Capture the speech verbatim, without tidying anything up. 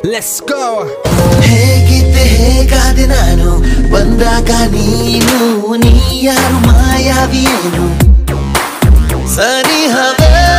Let's go. ಹೇಗಿದ್ದೆ ಹೇಗಾದೆ ನಾನು ಬಂದಾಗ ನೀನು ನೀ ಯಾರು ಮಾಯಾವಿಯೇನು ಸನಿಹವೇ